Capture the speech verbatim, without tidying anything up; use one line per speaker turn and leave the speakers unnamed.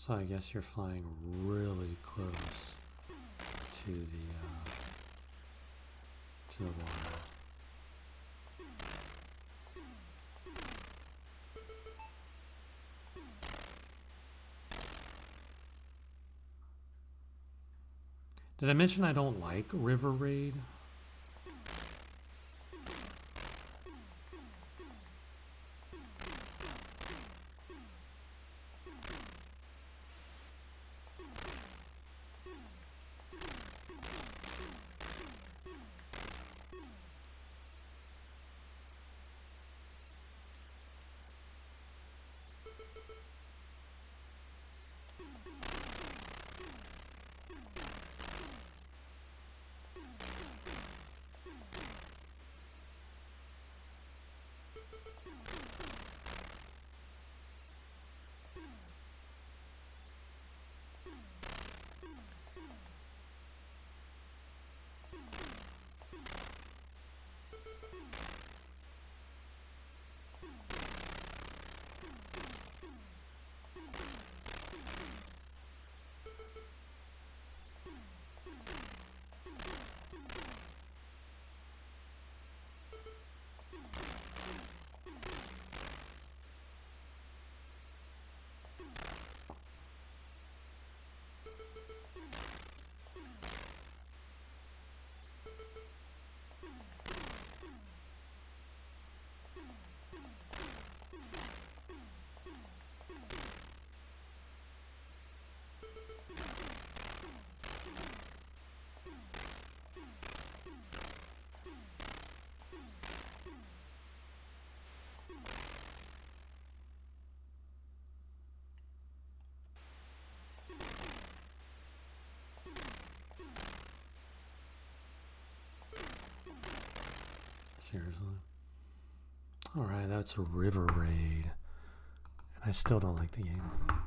So I guess you're flying really close to the uh, to the water. Did I mention I don't like River Raid? Seriously? Alright, that's a River Raid. And I still don't like the game.